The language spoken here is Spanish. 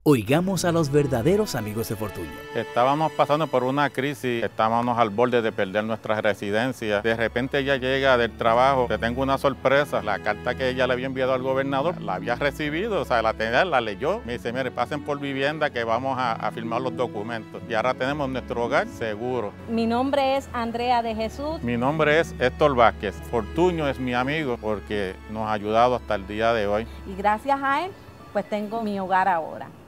Oigamos a los verdaderos amigos de Fortuño. Estábamos pasando por una crisis, estábamos al borde de perder nuestra residencia. De repente ella llega del trabajo, te tengo una sorpresa. La carta que ella le había enviado al gobernador, la había recibido, o sea, la tenía, la leyó. Me dice, mire, pasen por vivienda que vamos a firmar los documentos. Y ahora tenemos nuestro hogar seguro. Mi nombre es Andrea de Jesús. Mi nombre es Héctor Vázquez. Fortuño es mi amigo porque nos ha ayudado hasta el día de hoy. Y gracias a él, pues tengo mi hogar ahora.